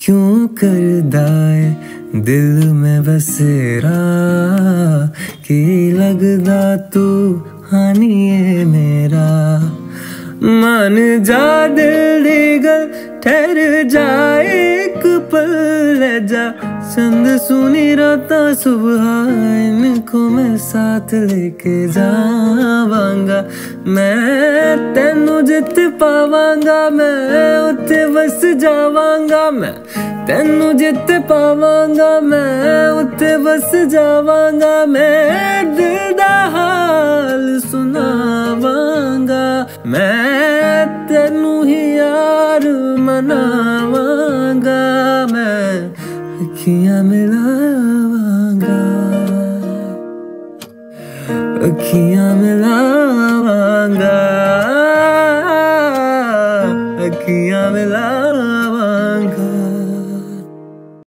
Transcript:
क्यों करदा है दिल में बसेरा कि लगदा तू हानिए मेरा। मान जा दिल दी गल ठहर जा एक पल रह जा, चंद सुनी राता सुबह इनको मैं साथ लेके जावांगा। मैं तेनू जित पावांगा मैं उत्थे बस जावांगा। मैं तेनू जित पावांगा मैं उत्थे बस जावांगा। मैं दिल दा हाल सुनावांगा, मैं तेनू ही यार मनावांगा। मैं अखियां मिलावांगा, अखियां मिला